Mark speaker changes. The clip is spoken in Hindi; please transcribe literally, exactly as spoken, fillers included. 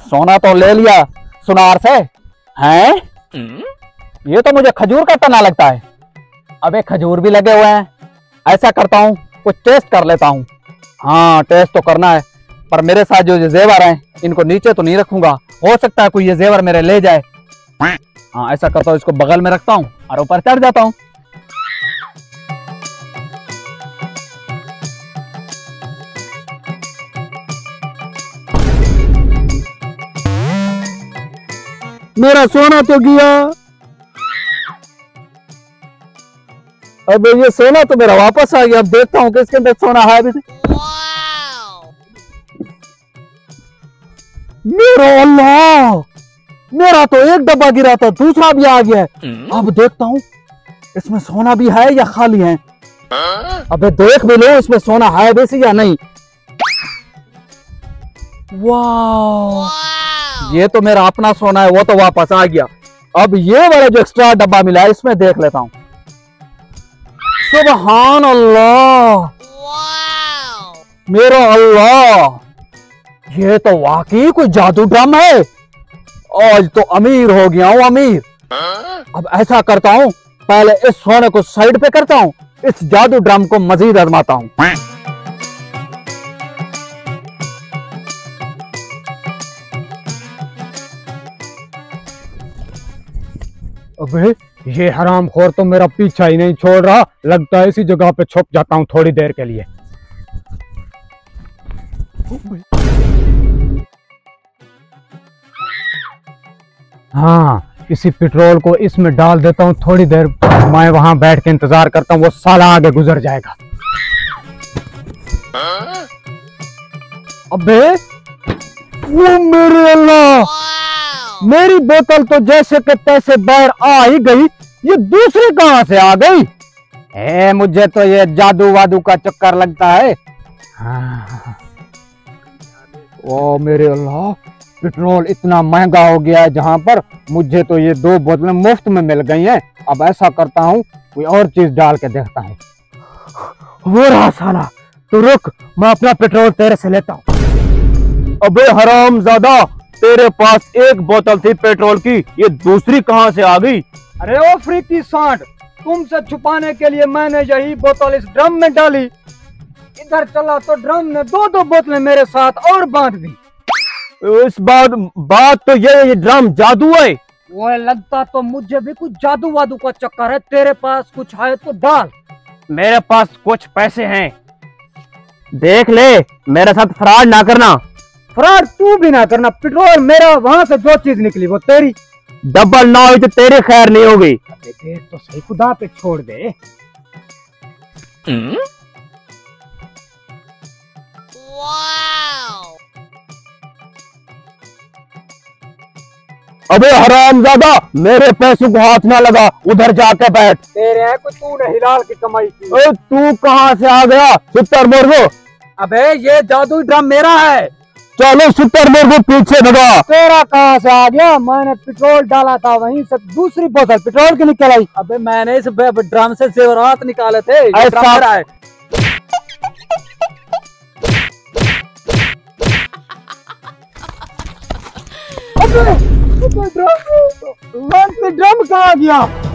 Speaker 1: सोना तो ले लिया सुनार से हैं? ये तो मुझे खजूर का तना लगता है। अबे खजूर भी लगे हुए हैं। ऐसा करता हूँ कुछ टेस्ट कर लेता हूँ। हाँ टेस्ट तो करना है, पर मेरे साथ जो ये जेवर हैं इनको नीचे तो नहीं रखूंगा, हो सकता है कोई ये जेवर मेरे ले जाए। हाँ ऐसा करता हूँ, इसको बगल में रखता हूँ और ऊपर चढ़ जाता हूँ। मेरा सोना तो गया। अब ये सोना तो मेरा वापस आ गया। अब देखता हूँ कि इसके अंदर सोना है अभी। मेरा अल्लाह, मेरा तो एक डब्बा गिरा था, दूसरा भी आ गया है। अब देखता हूँ इसमें सोना भी है या खाली है। अबे देख भी लो इसमें सोना है वैसे या नहीं। वाह, ये तो मेरा अपना सोना है, वो तो वापस आ गया। अब ये वाला जो एक्स्ट्रा डब्बा मिला है इसमें देख लेता हूँ। सुभान अल्लाह, मेरा अल्लाह, ये तो वाकई कोई जादू ड्रम है। आज तो अमीर हो गया हूँ, अमीर। अब ऐसा करता हूँ, पहले इस सोने को साइड पे करता हूँ, इस जादू ड्रम को मजीद आजमाता हूँ। अबे ये हरामखोर तो मेरा पीछा ही नहीं छोड़ रहा। लगता है इसी जगह पे छुप जाता हूँ थोड़ी देर के लिए। हाँ, इसी पेट्रोल को इसमें डाल देता हूँ, थोड़ी देर मैं वहां बैठ के इंतजार करता हूँ, वो साला आगे गुजर जाएगा। अबे वो मेरे अल्लाह, मेरी बोतल तो जैसे के तैसे बाहर आ ही गई, ये दूसरी कहां से आ गई? ए, मुझे तो ये जादू वादू का चक्कर लगता है। हाँ। ओ मेरे अल्लाह, पेट्रोल इतना महंगा हो गया है जहां पर मुझे तो ये दो बोतलें मुफ्त में मिल गई हैं। अब ऐसा करता हूँ कोई और चीज डाल के देखता हूँ। वो रहा साला, तो रुक, मैं अपना पेट्रोल तेरे से लेता हूँ। अबे हरामजादा, तेरे पास एक बोतल थी पेट्रोल की, ये दूसरी कहां से आ गई?
Speaker 2: अरे ओ फ्रीकी सांड, तुमसे छुपाने के लिए मैंने यही बोतल इस ड्रम में डाली। इधर चला तो ड्रम ने दो दो बोतलें मेरे साथ और बांट दी।
Speaker 1: इस बात बात तो ये ये ड्रम जादू है।
Speaker 2: वो लगता तो मुझे भी कुछ जादू वादू का चक्कर है। तेरे पास कुछ है तो डाल।
Speaker 1: मेरे पास कुछ पैसे हैं, देख ले, मेरे साथ फ्रॉड ना करना।
Speaker 2: फ्रॉड तू भी ना करना। पेट्रोल मेरा, वहां से जो चीज निकली वो तेरी।
Speaker 1: डबल ना हुई तो तेरी खैर नहीं होगी।
Speaker 2: देख तो सही, खुदा पे छोड़ दे।
Speaker 1: अबे हरामजादा, मेरे पैसों को हाथ ना लगा, उधर जाके बैठ।
Speaker 2: तेरे है कोई, तूने हिलाल की कमाई की।
Speaker 1: ए, तू कहां से आ गया सुतर मुर्गो?
Speaker 2: अबे ये जादू ड्रम मेरा है।
Speaker 1: चलो सुतर मुर्गो पीछे भगा।
Speaker 2: तेरा कहां से आ गया? मैंने पेट्रोल डाला था, वहीं से दूसरी बोतल पेट्रोल की निकल आई।
Speaker 1: अबे मैंने इस ड्रम से जेवरात निकाले थे।
Speaker 2: ऐसा है। अबे ड्रम, ड्रम कहाँ गया?